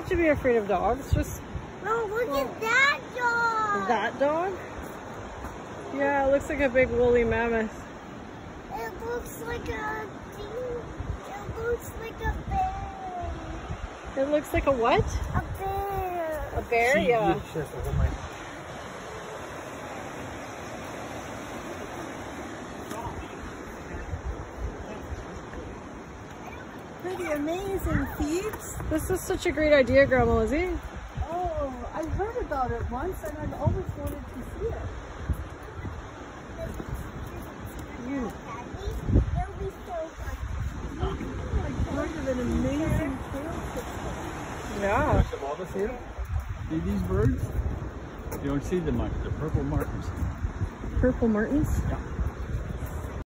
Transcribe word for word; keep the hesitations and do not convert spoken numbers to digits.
to be afraid of dogs. Just No, look well, at that dog. that dog? Yeah, it looks like a big woolly mammoth. It looks like a It looks like a bear. It looks like a what? A bear. A bear, She, yeah. She has to hold my... Pretty amazing feeds. This is such a great idea, Grandma Lizzie. Oh, I heard about it once and I've always wanted to see it. Mm. It'll be so fun. Like part of an amazing trail system. Yeah. Some of us here. See these birds? You don't see them much. They're purple martins. Purple martins? Yeah.